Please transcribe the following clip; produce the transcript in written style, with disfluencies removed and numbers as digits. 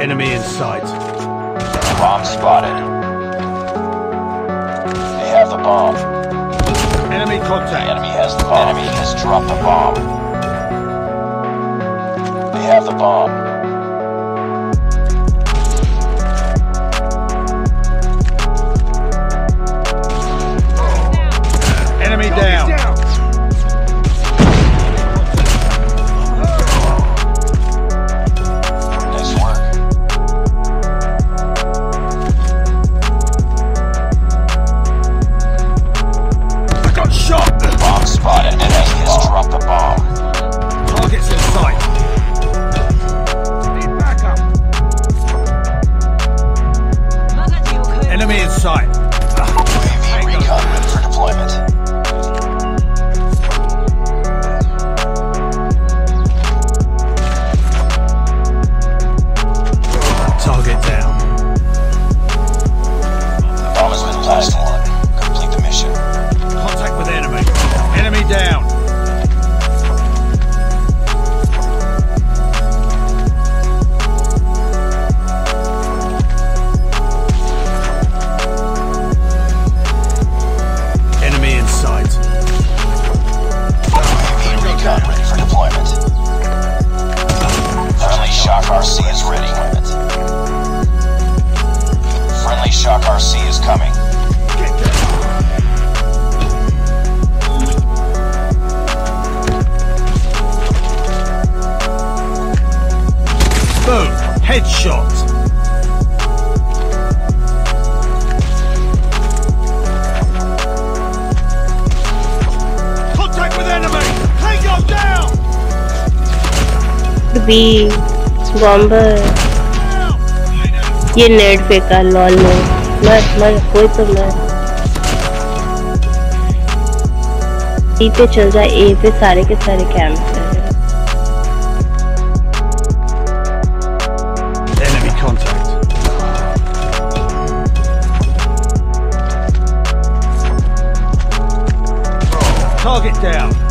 Enemy in sight. Bomb spotted. They have the bomb. Enemy contact. The enemy has the bomb. Enemy has dropped the bomb. They have the bomb. Enemy down. Nice work. I got shot. Bomb spotted. Enemy has dropped the bomb. Targets in sight. Need backup. Enemy in sight. UAV recon ready for deployment. Target down. Bomb has been planted. Complete the mission. Contact with enemy. Enemy down. Enemy in sight. UAV recon ready for deployment. Friendly Shock RC is ready. Friendly Shock RC is coming. Boom. Headshot. Contact with enemy. Tango down. बी bomber ये नेट फेंका लॉल में मर कोई तो मर ई पे चल जा ए पे सारे के सारे camp Enemy contact. Target down.